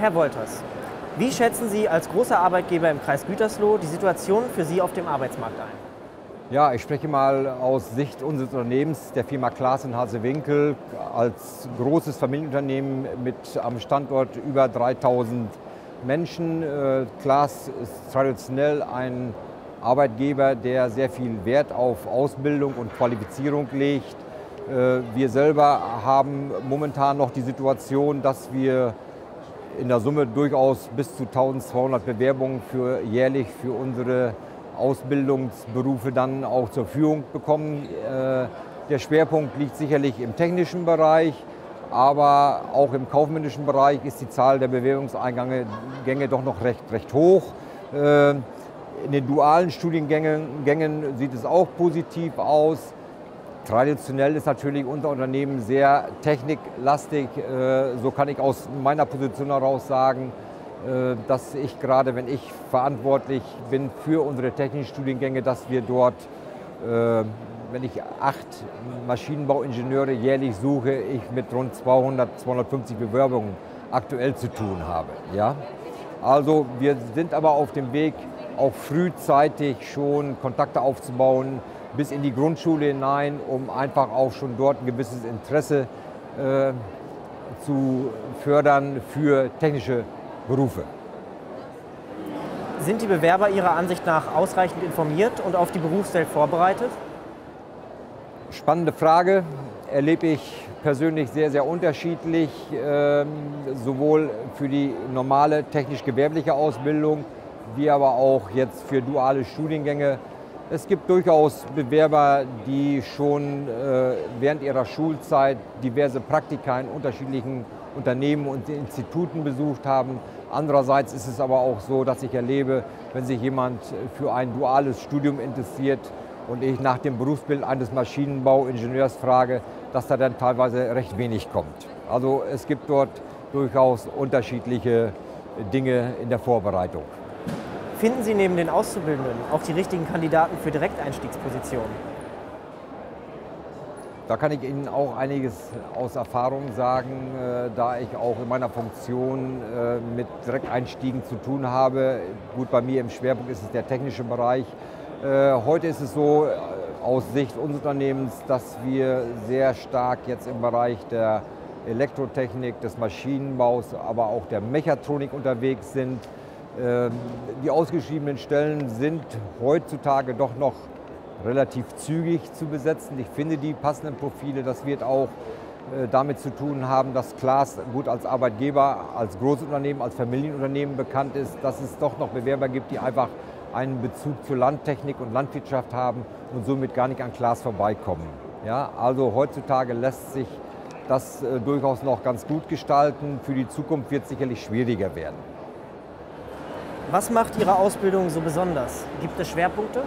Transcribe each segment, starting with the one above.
Herr Wolters, wie schätzen Sie als großer Arbeitgeber im Kreis Gütersloh die Situation für Sie auf dem Arbeitsmarkt ein? Ja, ich spreche mal aus Sicht unseres Unternehmens, der Firma Claas in Hasewinkel, als großes Familienunternehmen mit am Standort über 3000 Menschen. Claas ist traditionell ein Arbeitgeber, der sehr viel Wert auf Ausbildung und Qualifizierung legt. Wir selber haben momentan noch die Situation, dass wir in der Summe durchaus bis zu 1200 Bewerbungen jährlich für unsere Ausbildungsberufe dann auch zur Verfügung bekommen. Der Schwerpunkt liegt sicherlich im technischen Bereich, aber auch im kaufmännischen Bereich ist die Zahl der Bewerbungseingänge doch noch recht hoch. In den dualen Studiengängen sieht es auch positiv aus. Traditionell ist natürlich unser Unternehmen sehr techniklastig. So kann ich aus meiner Position heraus sagen, dass ich gerade, wenn ich verantwortlich bin für unsere technischen Studiengänge, dass wir dort, wenn ich 8 Maschinenbauingenieure jährlich suche, ich mit rund 250 Bewerbungen aktuell zu tun habe. Ja? Also wir sind aber auf dem Weg, auch frühzeitig schon Kontakte aufzubauen, bis in die Grundschule hinein, um einfach auch schon dort ein gewisses Interesse zu fördern für technische Berufe. Sind die Bewerber Ihrer Ansicht nach ausreichend informiert und auf die Berufswelt vorbereitet? Spannende Frage, erlebe ich persönlich sehr, sehr unterschiedlich, sowohl für die normale technisch-gewerbliche Ausbildung, wie aber auch jetzt für duale Studiengänge. Es gibt durchaus Bewerber, die schon während ihrer Schulzeit diverse Praktika in unterschiedlichen Unternehmen und Instituten besucht haben. Andererseits ist es aber auch so, dass ich erlebe, wenn sich jemand für ein duales Studium interessiert und ich nach dem Berufsbild eines Maschinenbauingenieurs frage, dass da dann teilweise recht wenig kommt. Also es gibt dort durchaus unterschiedliche Dinge in der Vorbereitung. Finden Sie neben den Auszubildenden auch die richtigen Kandidaten für Direkteinstiegspositionen? Da kann ich Ihnen auch einiges aus Erfahrung sagen, da ich auch in meiner Funktion mit Direkteinstiegen zu tun habe. Gut, bei mir im Schwerpunkt ist es der technische Bereich. Heute ist es so, aus Sicht unseres Unternehmens, dass wir sehr stark jetzt im Bereich der Elektrotechnik, des Maschinenbaus, aber auch der Mechatronik unterwegs sind. Die ausgeschriebenen Stellen sind heutzutage doch noch relativ zügig zu besetzen. Ich finde die passenden Profile, das wird auch damit zu tun haben, dass Claas gut als Arbeitgeber, als Großunternehmen, als Familienunternehmen bekannt ist, dass es doch noch Bewerber gibt, die einfach einen Bezug zur Landtechnik und Landwirtschaft haben und somit gar nicht an Claas vorbeikommen. Ja, also heutzutage lässt sich das durchaus noch ganz gut gestalten. Für die Zukunft wird es sicherlich schwieriger werden. Was macht Ihre Ausbildung so besonders? Gibt es Schwerpunkte?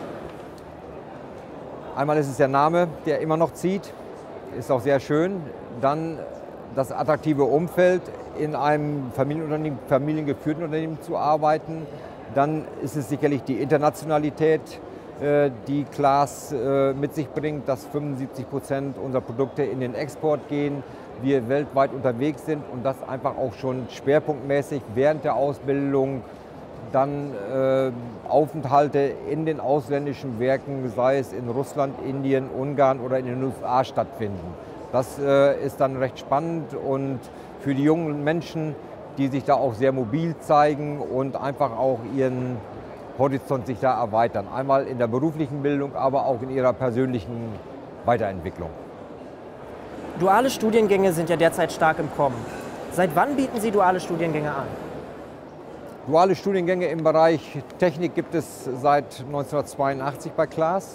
Einmal ist es der Name, der immer noch zieht, ist auch sehr schön. Dann das attraktive Umfeld, in einem Familienunternehmen, familiengeführten Unternehmen zu arbeiten. Dann ist es sicherlich die Internationalität, die Claas mit sich bringt, dass 75% unserer Produkte in den Export gehen, wir weltweit unterwegs sind und das einfach auch schon schwerpunktmäßig während der Ausbildung dann Aufenthalte in den ausländischen Werken, sei es in Russland, Indien, Ungarn oder in den USA stattfinden. Das ist dann recht spannend und für die jungen Menschen, die sich da auch sehr mobil zeigen und einfach auch ihren Horizont sich da erweitern. Einmal in der beruflichen Bildung, aber auch in ihrer persönlichen Weiterentwicklung. Duale Studiengänge sind ja derzeit stark im Kommen. Seit wann bieten Sie duale Studiengänge an? Duale Studiengänge im Bereich Technik gibt es seit 1982 bei Claas.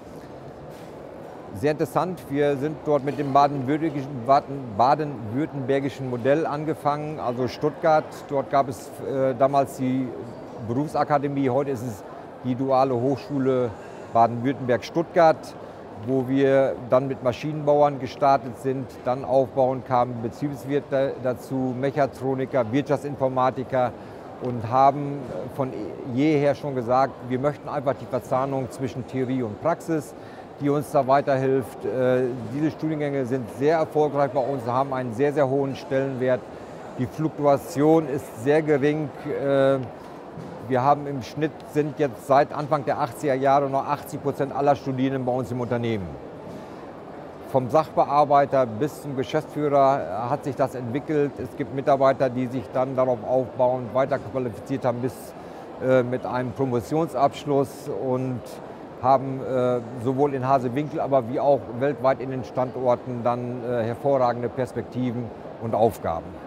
Sehr interessant, wir sind dort mit dem baden-württembergischen Modell angefangen, also Stuttgart. Dort gab es damals die Berufsakademie, heute ist es die Duale Hochschule Baden-Württemberg-Stuttgart, wo wir dann mit Maschinenbauern gestartet sind, dann aufbauen kamen Betriebswirte dazu, Mechatroniker, Wirtschaftsinformatiker und haben von jeher schon gesagt, wir möchten einfach die Verzahnung zwischen Theorie und Praxis, die uns da weiterhilft. Diese Studiengänge sind sehr erfolgreich bei uns, haben einen sehr, sehr hohen Stellenwert Die Fluktuation ist sehr gering. Wir haben im Schnitt, sind jetzt seit Anfang der 80er Jahre noch 80% aller Studierenden bei uns im Unternehmen. Vom Sachbearbeiter bis zum Geschäftsführer hat sich das entwickelt. Es gibt Mitarbeiter, die sich dann darauf aufbauen, weiter qualifiziert haben bis mit einem Promotionsabschluss und haben sowohl in Hasewinkel, aber wie auch weltweit in den Standorten dann hervorragende Perspektiven und Aufgaben.